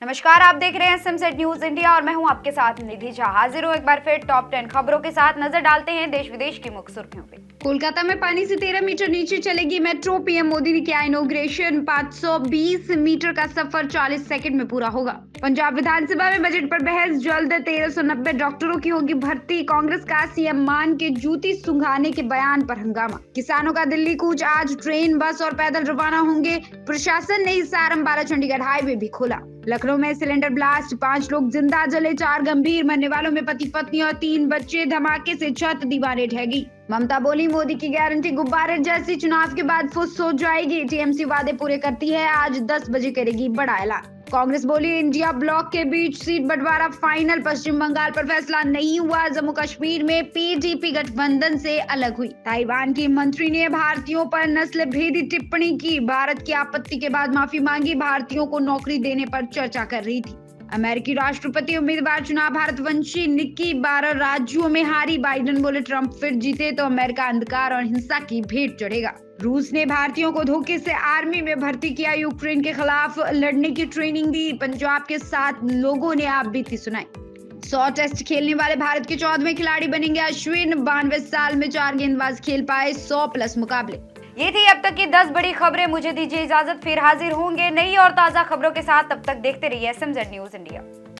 नमस्कार, आप देख रहे हैं एसएमजेड न्यूज इंडिया और मैं हूं आपके साथ निधि झा। हाजिर हूं एक बार फिर टॉप 10 खबरों के साथ। नजर डालते हैं देश विदेश की मुख्य सुर्खियों पे। कोलकाता में पानी से 13 मीटर नीचे चलेगी मेट्रो। पीएम मोदी ने किया इनॉग्रेशन। 520 मीटर का सफर 40 सेकंड में पूरा होगा। पंजाब विधानसभा में बजट पर बहस। जल्द 1390 डॉक्टरों की होगी भर्ती। कांग्रेस का सीएम मान के जूती सुंघाने के बयान पर हंगामा। किसानों का दिल्ली कूच। आज ट्रेन, बस और पैदल रवाना होंगे। प्रशासन ने हिसार अंबाला चंडीगढ़ हाईवे भी खोला। लखनऊ में सिलेंडर ब्लास्ट, 5 लोग जिंदा जले, 4 गंभीर। मरने वालों में पति पत्नी और 3 बच्चे। धमाके से छत दीवारें ढह गई। ममता बोली, मोदी की गारंटी गुब्बारे जैसी चुनाव के बाद फुस हो जाएगी। टीएमसी वादे पूरे करती है। आज 10 बजे करेगी बड़ा ऐलान। कांग्रेस बोली, इंडिया ब्लॉक के बीच सीट बंटवारा फाइनल। पश्चिम बंगाल पर फैसला नहीं हुआ। जम्मू कश्मीर में पीडीपी गठबंधन से अलग हुई। ताइवान की मंत्री ने भारतीयों पर नस्ल भेदी टिप्पणी की। भारत की आपत्ति के बाद माफी मांगी। भारतीयों को नौकरी देने पर चर्चा कर रही थी। अमेरिकी राष्ट्रपति उम्मीदवार चुनाव भारतवंशी निक्की 12 राज्यों में हारी। बाइडेन बोले, ट्रंप फिर जीते तो अमेरिका अंधकार और हिंसा की भेंट चढ़ेगा। रूस ने भारतीयों को धोखे से आर्मी में भर्ती किया। यूक्रेन के खिलाफ लड़ने की ट्रेनिंग दी। पंजाब के 7 लोगों ने आप बीती सुनाई। 100 टेस्ट खेलने वाले भारत के 14वें खिलाड़ी बनेंगे अश्विन। 92 साल में 4 गेंदबाज खेल पाए 100+ मुकाबले। ये थी अब तक की 10 बड़ी खबरें। मुझे दीजिए इजाजत, फिर हाजिर होंगे नई और ताजा खबरों के साथ। तब तक देखते रहिए एसएमजेड न्यूज इंडिया।